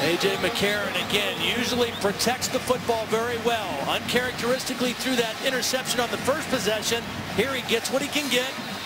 A.J. McCarron, again, usually protects the football very well. Uncharacteristically threw that interception on the first possession. Here he gets what he can get.